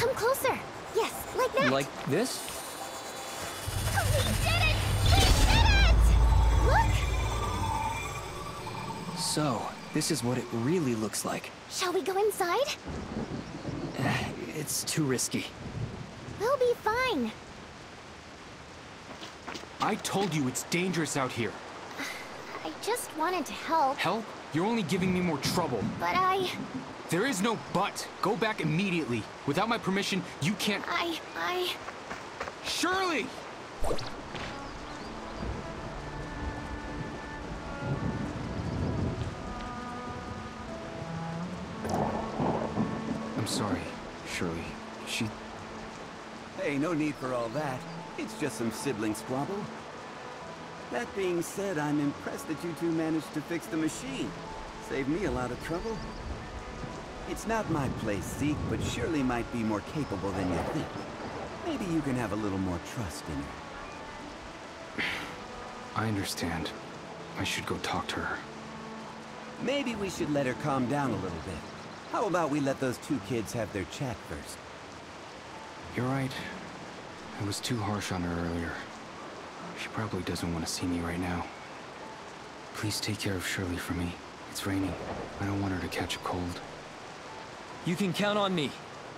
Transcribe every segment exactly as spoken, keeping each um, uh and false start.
Come closer. Yes, like that. Like this? We did it! We did it! Look! So, this is what it really looks like. Shall we go inside? It's too risky. We'll be fine. I told you it's dangerous out here. I just wanted to help. Help? You're only giving me more trouble. But I... There is no but. Go back immediately. Without my permission, you can't... I... I... Shirley! I'm sorry, Shirley. She... Hey, no need for all that. It's just some sibling squabble. That being said, I'm impressed that you two managed to fix the machine. Saved me a lot of trouble. It's not my place, Zeke, but Shirley might be more capable than you think. Maybe you can have a little more trust in her. I understand. I should go talk to her. Maybe we should let her calm down a little bit. How about we let those two kids have their chat first? You're right. I was too harsh on her earlier. She probably doesn't want to see me right now. Please take care of Shirley for me. It's raining. I don't want her to catch a cold. You can count on me.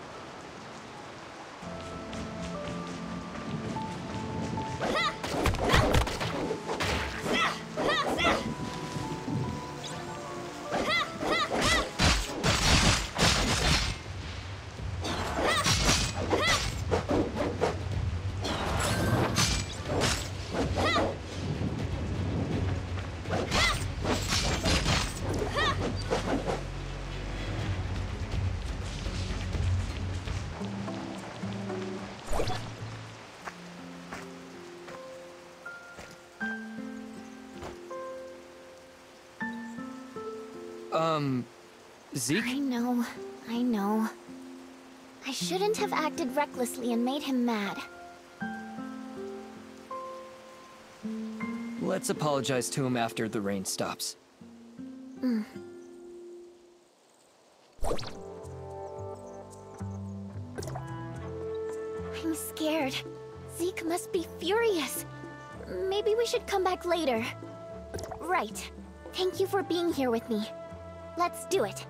Um, Zeke? I know, I know. I shouldn't have acted recklessly and made him mad. Let's apologize to him after the rain stops. Mm. I'm scared. Zeke must be furious. Maybe we should come back later. Right. Thank you for being here with me. Let's do it.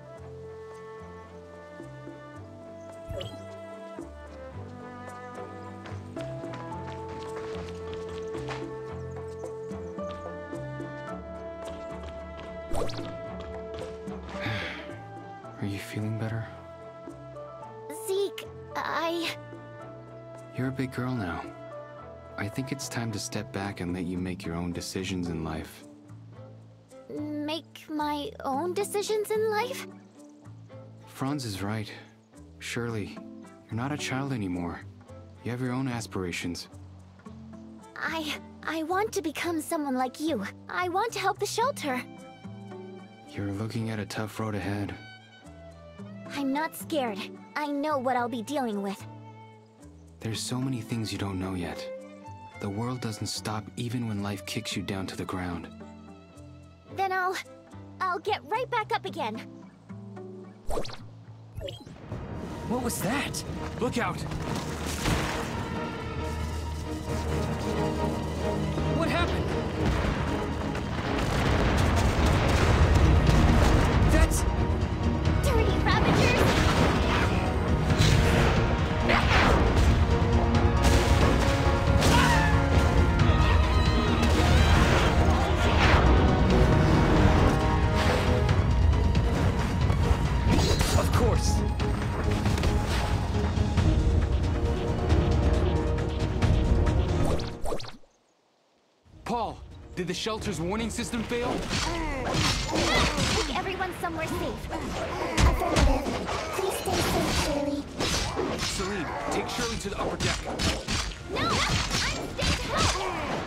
Are you feeling better? Zeke, I... You're a big girl now. I think it's time to step back and let you make your own decisions in life. Make my own decisions in life? Franz is right. Shirley, you're not a child anymore. You have your own aspirations. I... I want to become someone like you. I want to help the shelter. You're looking at a tough road ahead. I'm not scared. I know what I'll be dealing with. There's so many things you don't know yet. The world doesn't stop even when life kicks you down to the ground. Then I'll... I'll get right back up again. What was that? Look out! What happened? That's... Dirty Ravagers! Of course. Paul, did the shelter's warning system fail? Take everyone somewhere safe. Affirmative. Please stay safe, Shirley. Celine, take Shirley to the upper deck. No! I'm staying to help!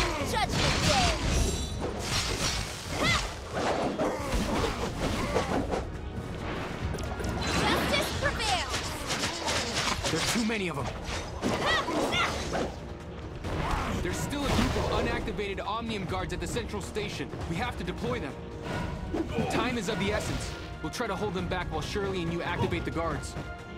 Judgment Day! There's too many of them. There's still a group of unactivated Omnium guards at the central station. We have to deploy them. Time is of the essence. We'll try to hold them back while Shirley and you activate the guards.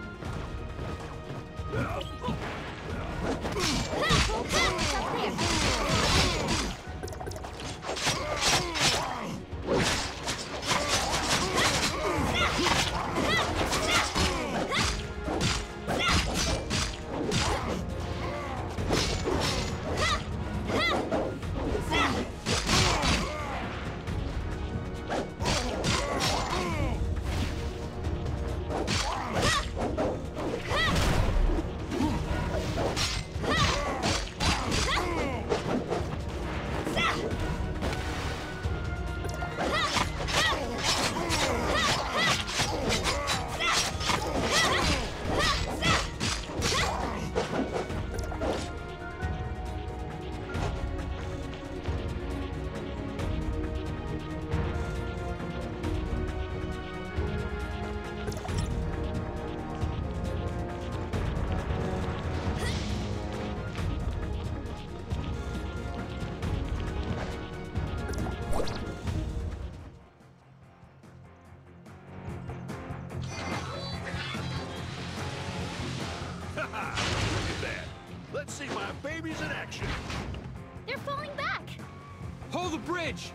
Let's see my babies in action. They're falling back! Hold the bridge!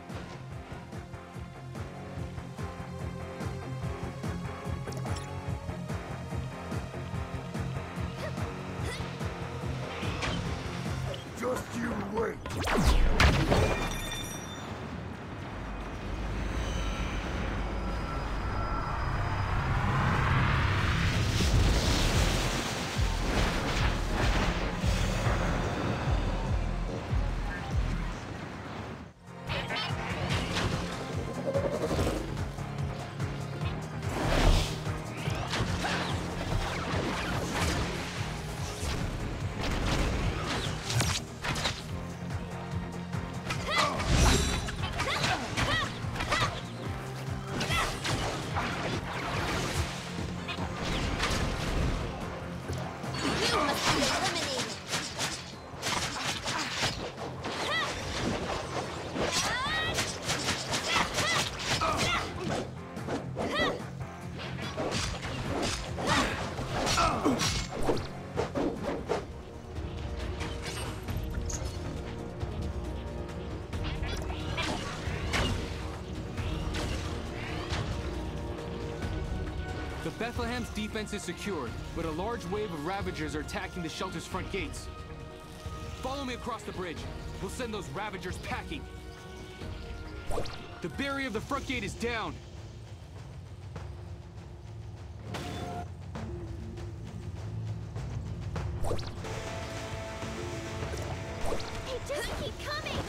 Just you wait. Bethlehem's defense is secured, but a large wave of Ravagers are attacking the shelter's front gates. Follow me across the bridge. We'll send those Ravagers packing. The barrier of the front gate is down. They just keep coming!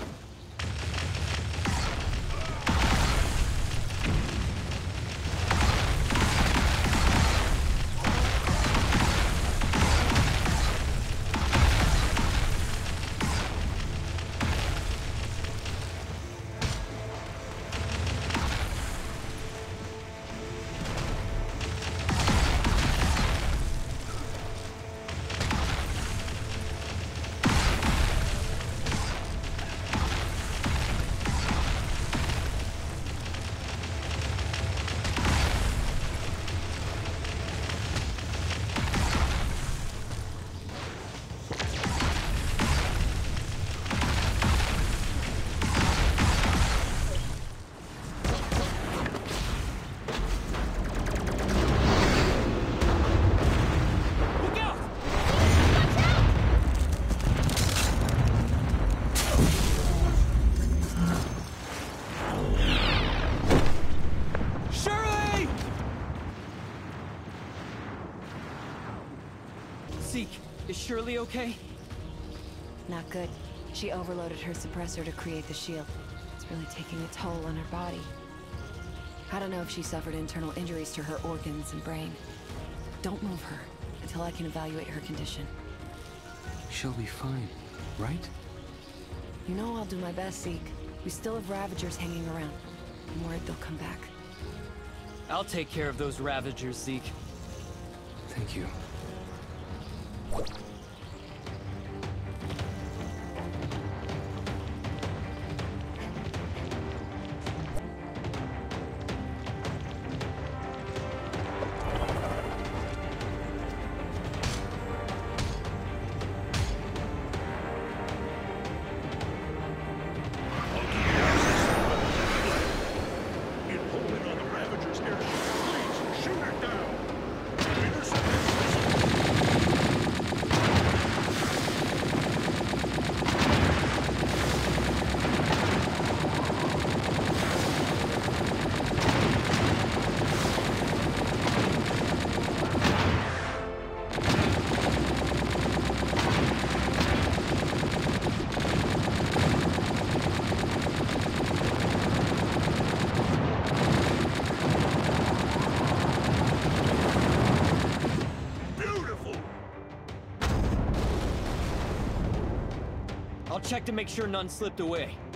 Is Shirley okay? Not good. She overloaded her suppressor to create the shield. It's really taking a toll on her body. I don't know if she suffered internal injuries to her organs and brain. Don't move her until I can evaluate her condition. She'll be fine, right? You know I'll do my best, Zeke. We still have Ravagers hanging around. I'm worried they'll come back. I'll take care of those Ravagers, Zeke. Thank you. I'll check to make sure none slipped away.